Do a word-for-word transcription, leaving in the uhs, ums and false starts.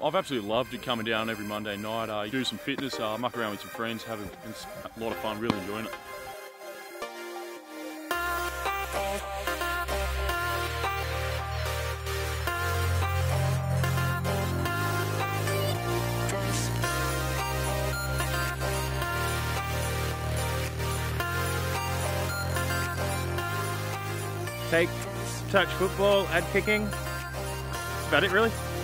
I've absolutely loved it coming down every Monday night, uh, do some fitness, uh, muck around with some friends, have a, it's a lot of fun, really enjoying it. Take, touch football, add kicking. That's about it, really.